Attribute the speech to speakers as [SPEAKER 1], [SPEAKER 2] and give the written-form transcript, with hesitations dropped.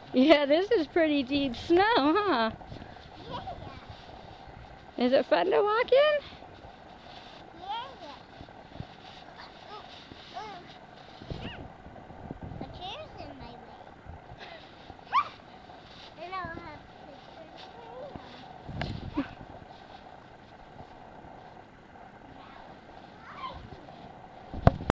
[SPEAKER 1] Yeah, this is pretty deep snow, huh?
[SPEAKER 2] Yeah.
[SPEAKER 1] Is it fun to walk in?